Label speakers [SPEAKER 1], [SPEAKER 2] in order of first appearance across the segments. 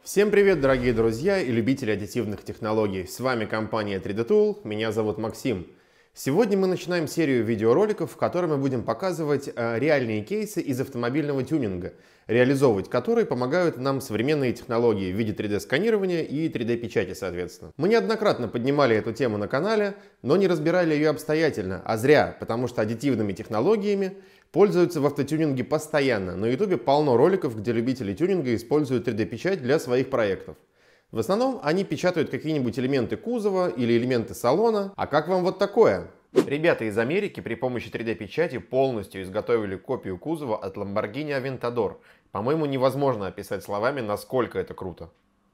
[SPEAKER 1] Всем привет, дорогие друзья и любители аддитивных технологий. С вами компания 3D Tool, меня зовут Максим. Сегодня мы начинаем серию видеороликов, в которой мы будем показывать реальные кейсы из автомобильного тюнинга, реализовывать которые помогают нам современные технологии в виде 3D-сканирования и 3D-печати, соответственно. Мы неоднократно поднимали эту тему на канале, но не разбирали ее обстоятельно, а зря, потому что аддитивными технологиями пользуются в автотюнинге постоянно. На YouTube полно роликов, где любители тюнинга используют 3D-печать для своих проектов. В основном они печатают какие-нибудь элементы кузова или элементы салона. А как вам вот такое? Ребята из Америки при помощи 3D-печати полностью изготовили копию кузова от Lamborghini Aventador. По-моему, невозможно описать словами, насколько это круто.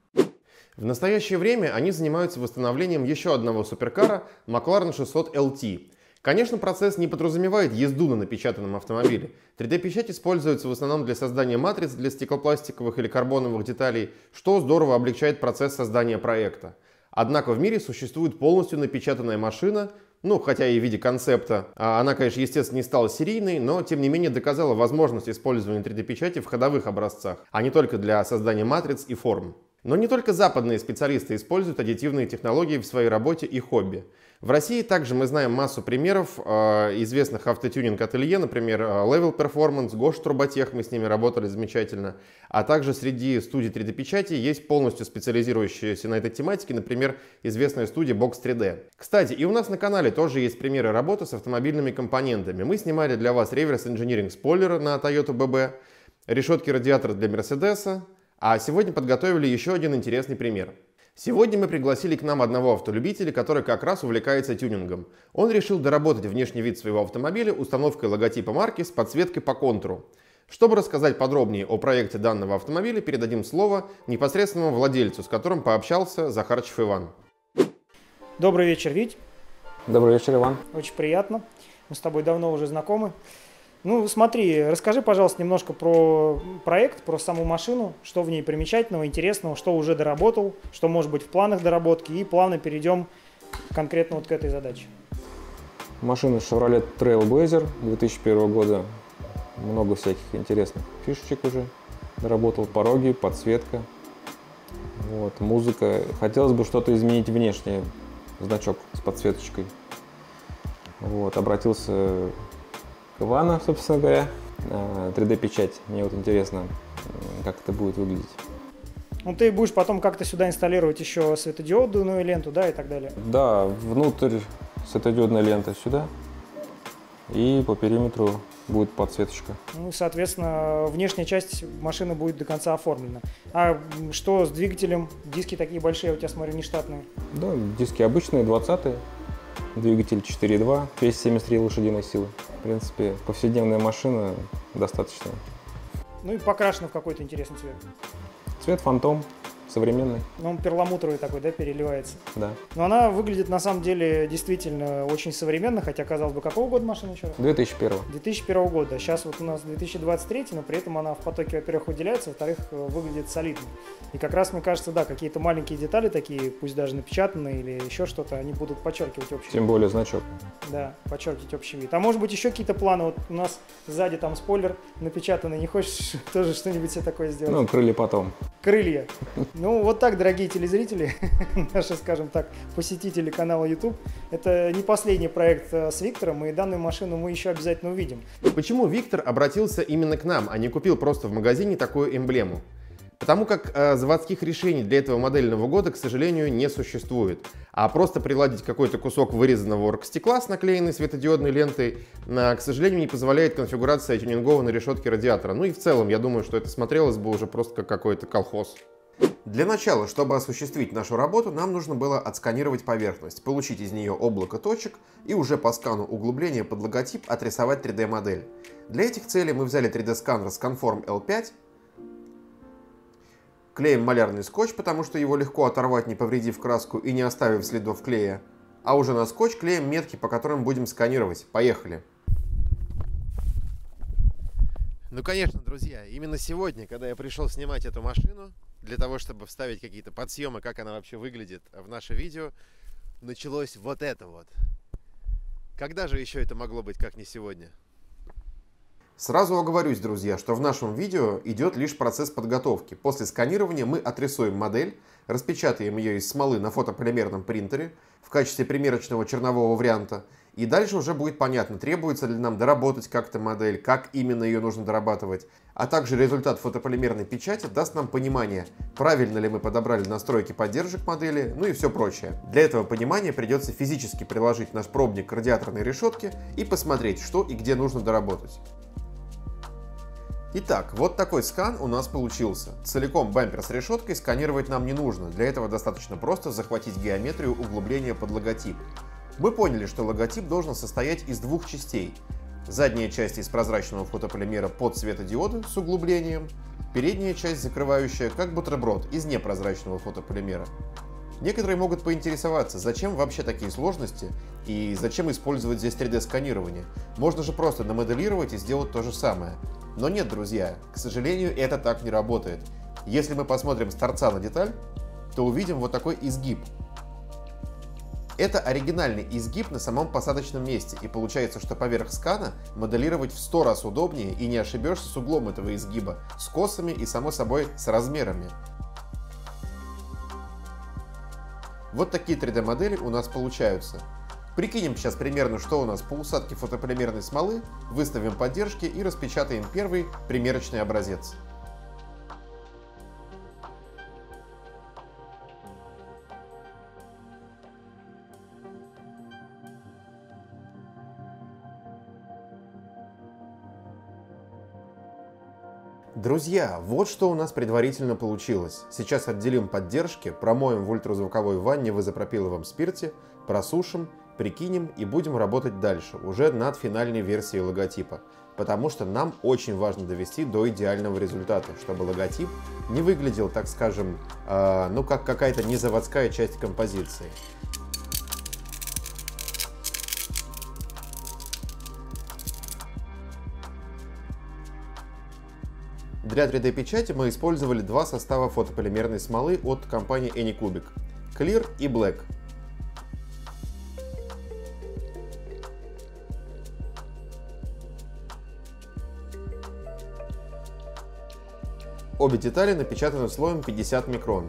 [SPEAKER 1] В настоящее время они занимаются восстановлением еще одного суперкара McLaren 600 LT. Конечно, процесс не подразумевает езду на напечатанном автомобиле. 3D-печать используется в основном для создания матриц для стеклопластиковых или карбоновых деталей, что здорово облегчает процесс создания проекта. Однако в мире существует полностью напечатанная машина, хотя и в виде концепта. Она, конечно, естественно, не стала серийной, но тем не менее доказала возможность использования 3D-печати в ходовых образцах, а не только для создания матриц и форм. Но не только западные специалисты используют аддитивные технологии в своей работе и хобби. В России также мы знаем массу примеров известных автотюнинг-ателье, например, Level Performance, Гош Труботех, мы с ними работали замечательно. А также среди студий 3D-печати есть полностью специализирующиеся на этой тематике, например, известная студия Box 3D. Кстати, и у нас на канале тоже есть примеры работы с автомобильными компонентами. Мы снимали для вас реверс инжиниринг спойлера на Toyota BB, решетки радиатора для Mercedes, а сегодня подготовили еще один интересный пример. Сегодня мы пригласили к нам одного автолюбителя, который как раз увлекается тюнингом. Он решил доработать внешний вид своего автомобиля установкой логотипа марки с подсветкой по контуру. Чтобы рассказать подробнее о проекте данного автомобиля, передадим слово непосредственному владельцу, с которым пообщался Захарчев Иван.
[SPEAKER 2] Добрый вечер, Вить.
[SPEAKER 3] Добрый вечер, Иван.
[SPEAKER 2] Очень приятно. Мы с тобой давно уже знакомы. Смотри, расскажи, пожалуйста, немножко про проект, про саму машину, что в ней примечательного, интересного, что уже доработал, что может быть в планах доработки, и плавно перейдем конкретно вот к этой задаче.
[SPEAKER 3] Машина Chevrolet Trailblazer 2001 года. Много всяких интересных фишечек уже доработал. Пороги, подсветка, музыка. Хотелось бы что-то изменить внешне, значок с подсветочкой. Обратился к Ивану, собственно говоря, 3D-печать. Мне интересно, как это будет выглядеть.
[SPEAKER 2] Ты будешь потом как-то сюда инсталлировать еще светодиодную ленту, да, и так далее?
[SPEAKER 3] Да, внутрь светодиодная лента сюда, и по периметру будет подсветочка.
[SPEAKER 2] Соответственно, внешняя часть машины будет до конца оформлена. А что с двигателем? Диски такие большие, у тебя, смотрю, не штатные.
[SPEAKER 3] Да, диски обычные, 20-е. Двигатель 4.2, 273 лошадиной силы. В принципе, повседневная машина достаточно.
[SPEAKER 2] И покрашена в какой-то интересный цвет.
[SPEAKER 3] Цвет фантом, современный.
[SPEAKER 2] Он перламутровый такой, да, переливается.
[SPEAKER 3] Да.
[SPEAKER 2] Но она выглядит на самом деле действительно очень современно, хотя, казалось бы, какого года машина еще раз?
[SPEAKER 3] 2001.
[SPEAKER 2] 2001 года. Сейчас у нас 2023, но при этом она в потоке, во-первых, выделяется, во-вторых, выглядит солидно. И как раз, мне кажется, да, какие-то маленькие детали такие, пусть даже напечатанные или еще что-то, они будут подчеркивать общий вид.
[SPEAKER 3] Тем более значок.
[SPEAKER 2] Да, подчеркивать общий вид. А может быть еще какие-то планы? У нас сзади там спойлер напечатанный, не хочешь тоже что-нибудь себе такое сделать?
[SPEAKER 3] Крылья потом.
[SPEAKER 2] Крылья. Вот так, дорогие телезрители, наши, скажем так, посетители канала YouTube. Это не последний проект с Виктором, и данную машину мы еще обязательно увидим.
[SPEAKER 1] Почему Виктор обратился именно к нам, а не купил просто в магазине такую эмблему? Потому как заводских решений для этого модельного года, к сожалению, не существует. А просто приладить какой-то кусок вырезанного оргстекла с наклеенной светодиодной лентой, к сожалению, не позволяет конфигурация тюнингованной решетки радиатора. И в целом, я думаю, что это смотрелось бы уже просто как какой-то колхоз. Для начала, чтобы осуществить нашу работу, нам нужно было отсканировать поверхность, получить из нее облако точек и уже по скану углубления под логотип отрисовать 3D-модель. Для этих целей мы взяли 3D-сканер Scanform L5, клеим малярный скотч, потому что его легко оторвать, не повредив краску и не оставив следов клея, а уже на скотч клеим метки, по которым будем сканировать. Поехали! Конечно, друзья, именно сегодня, когда я пришел снимать эту машину, для того, чтобы вставить какие-то подсъемы, как она вообще выглядит в наше видео, началось вот это вот. Когда же еще это могло быть, как не сегодня? Сразу оговорюсь, друзья, что в нашем видео идет лишь процесс подготовки. После сканирования мы отрисуем модель, распечатаем ее из смолы на фотополимерном принтере в качестве примерочного чернового варианта. И дальше уже будет понятно, требуется ли нам доработать как-то модель, как именно ее нужно дорабатывать. А также результат фотополимерной печати даст нам понимание, правильно ли мы подобрали настройки поддержек модели, ну и все прочее. Для этого понимания придется физически приложить наш пробник к радиаторной решетке и посмотреть, что и где нужно доработать. Итак, вот такой скан у нас получился. Целиком бампер с решеткой сканировать нам не нужно, для этого достаточно просто захватить геометрию углубления под логотип. Мы поняли, что логотип должен состоять из двух частей. Задняя часть из прозрачного фотополимера под светодиоды с углублением, передняя часть, закрывающая как бутерброд из непрозрачного фотополимера. Некоторые могут поинтересоваться, зачем вообще такие сложности и зачем использовать здесь 3D-сканирование. Можно же просто намоделировать и сделать то же самое. Но нет, друзья, к сожалению, это так не работает. Если мы посмотрим с торца на деталь, то увидим вот такой изгиб. Это оригинальный изгиб на самом посадочном месте, и получается, что поверх скана моделировать в 100 раз удобнее и не ошибешься с углом этого изгиба, с косами и, само собой, с размерами. Вот такие 3D-модели у нас получаются. Прикинем сейчас примерно, что у нас по усадке фотополимерной смолы, выставим поддержки и распечатаем первый примерочный образец. Друзья, вот что у нас предварительно получилось. Сейчас отделим поддержки, промоем в ультразвуковой ванне в изопропиловом спирте, просушим, прикинем и будем работать дальше, уже над финальной версией логотипа. Потому что нам очень важно довести до идеального результата, чтобы логотип не выглядел, так скажем, ну как какая-то незаводская часть композиции. Для 3D-печати мы использовали два состава фотополимерной смолы от компании Anycubic – Clear и Black. Обе детали напечатаны слоем 50 микрон.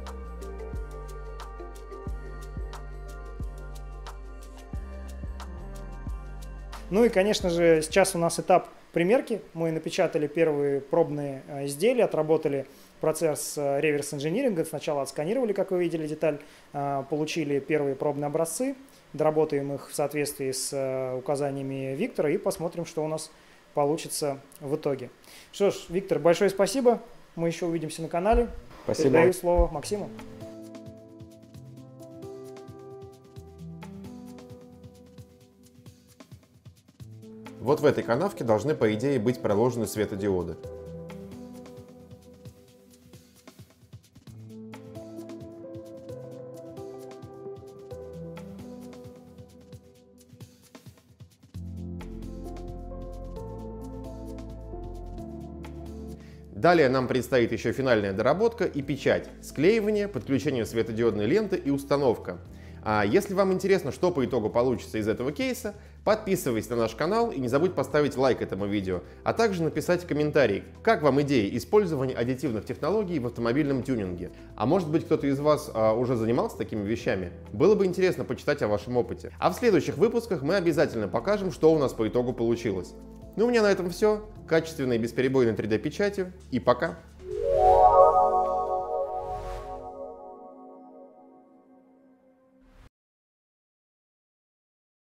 [SPEAKER 2] Ну и, конечно же, сейчас у нас этап примерки. Мы напечатали первые пробные изделия, отработали процесс реверс-инжиниринга. Сначала отсканировали, как вы видели, деталь, получили первые пробные образцы, доработаем их в соответствии с указаниями Виктора и посмотрим, что у нас получится в итоге. Что ж, Виктор, большое спасибо. Мы еще увидимся на канале.
[SPEAKER 3] Спасибо.
[SPEAKER 2] Передаю слово Максиму.
[SPEAKER 1] Вот в этой канавке должны, по идее, быть проложены светодиоды. Далее нам предстоит еще финальная доработка и печать, склеивание, подключение светодиодной ленты и установка. А если вам интересно, что по итогу получится из этого кейса, подписывайтесь на наш канал и не забудь поставить лайк этому видео, а также написать комментарий, как вам идея использования аддитивных технологий в автомобильном тюнинге. А может быть, кто-то из вас уже занимался такими вещами? Было бы интересно почитать о вашем опыте. А в следующих выпусках мы обязательно покажем, что у нас по итогу получилось. Ну, у меня на этом все. Качественной и бесперебойной 3D-печати. И пока!